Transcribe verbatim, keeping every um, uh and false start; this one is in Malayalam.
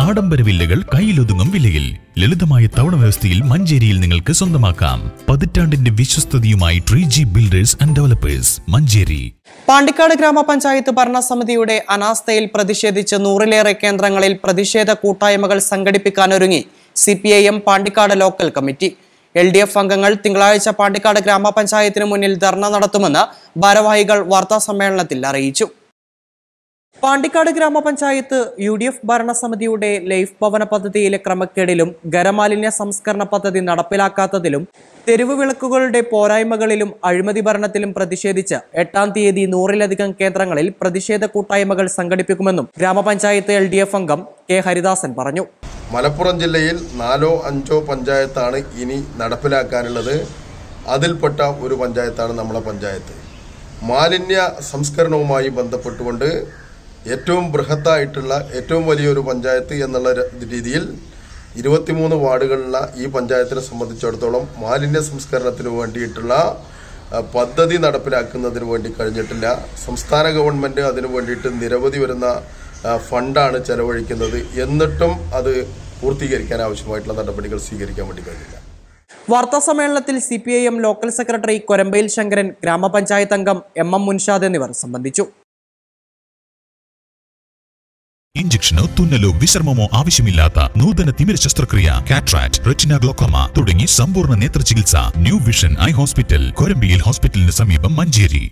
ആഡംബര വില്ലകൾ കയ്യിലൊതുങ്ങും വിലയിൽ ലളിതമായ തവണ വ്യവസ്ഥയിൽ മഞ്ചേരിയിൽ നിങ്ങൾക്ക് സ്വന്തമാക്കാം. പതിറ്റാണ്ടിന്റെ വിശ്വസ്തതയുമായി tree G builders and developers, Manjeri. Pandikkad ഗ്രാമപഞ്ചായത്ത് ഭരണസമിതിയുടെ അനാസ്ഥയിൽ പ്രതിഷേധിച്ച് നൂറിലേറെ കേന്ദ്രങ്ങളിൽ പ്രതിഷേധ കൂട്ടായ്മകൾ സംഘടിപ്പിക്കാനൊരുങ്ങി C P I M Pandikkad local committee. L D F അംഗങ്ങൾ തിങ്കളാഴ്ച പാണ്ടിക്കാട് ഗ്രാമപഞ്ചായത്തിന് മുന്നിൽ ധർണ നടത്തുമെന്ന് ഭാരവാഹികൾ വാർത്താസമ്മേളനത്തിൽ അറിയിച്ചു. പാണ്ടിക്കാട് ഗ്രാമപഞ്ചായത്ത് യു ഡി എഫ് ഭരണസമിതിയുടെ ലൈഫ് ഭവന പദ്ധതിയിലെ ക്രമക്കേടിലും ഖരമാലിന്യ സംസ്കരണ പദ്ധതി നടപ്പിലാക്കാത്തതിലും തെരുവ് വിളക്കുകളുടെ പോരായ്മകളിലും അഴിമതി ഭരണത്തിലും പ്രതിഷേധിച്ച് എട്ടാം തീയതി നൂറിലധികം കേന്ദ്രങ്ങളിൽ പ്രതിഷേധ കൂട്ടായ്മകൾ സംഘടിപ്പിക്കുമെന്നും ഗ്രാമപഞ്ചായത്ത് എൽ ഡി എഫ് അംഗം കെ ഹരിദാസൻ പറഞ്ഞു. മലപ്പുറം ജില്ലയിൽ നാലോ അഞ്ചോ പഞ്ചായത്താണ് ഇനി നടപ്പിലാക്കാനുള്ളത്. അതിൽപ്പെട്ട ഒരു പഞ്ചായത്താണ് നമ്മളെ പഞ്ചായത്ത്. മാലിന്യ സംസ്കരണവുമായി ബന്ധപ്പെട്ടുകൊണ്ട് ഏറ്റവും ബൃഹത്തായിട്ടുള്ള ഏറ്റവും വലിയൊരു പഞ്ചായത്ത് എന്നുള്ള രീതിയിൽ ഇരുപത്തിമൂന്ന് വാർഡുകളുള്ള ഈ പഞ്ചായത്തിനെ സംബന്ധിച്ചിടത്തോളം മാലിന്യ സംസ്കരണത്തിന് വേണ്ടിയിട്ടുള്ള പദ്ധതി നടപ്പിലാക്കുന്നതിന് വേണ്ടി കഴിഞ്ഞിട്ടില്ല. സംസ്ഥാന ഗവൺമെൻറ് അതിനു വേണ്ടിയിട്ട് നിരവധി വരുന്ന ഫണ്ടാണ് ചെലവഴിക്കുന്നത്. എന്നിട്ടും അത് പൂർത്തീകരിക്കാൻ ആവശ്യമായിട്ടുള്ള നടപടികൾ സ്വീകരിക്കാൻ വേണ്ടി കഴിഞ്ഞില്ല. വാർത്താ സമ്മേളനത്തിൽ C P I M local secretary കൊരമ്പയിൽ ശങ്കരൻ, ഗ്രാമപഞ്ചായത്ത് അംഗം എം എം മുൻഷാദ് എന്നിവർ സംബന്ധിച്ചു. ഇഞ്ചക്ഷനോ തുന്നലോ വിശ്രമമോ ആവശ്യമില്ലാത്ത നൂതന തിമിര ശസ്ത്രക്രിയ, കാട്രാക്ട്, റെറ്റിന ഗ്ലോക്കോമ തുടങ്ങി സമ്പൂർണ്ണ നേത്ര ചികിത്സ ന്യൂ വിഷൻ ഐ ഹോസ്പിറ്റൽ, കൊരമ്പിയിൽ ഹോസ്പിറ്റലിന് സമീപം, മഞ്ചേരി.